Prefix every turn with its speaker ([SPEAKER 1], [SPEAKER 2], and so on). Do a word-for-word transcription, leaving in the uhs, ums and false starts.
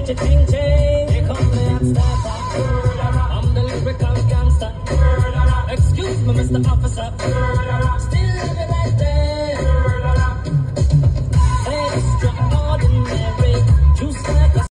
[SPEAKER 1] get your thing changed. Here comes the hot starter. I'm the lyrical gangster. Excuse me, Mister Officer. Still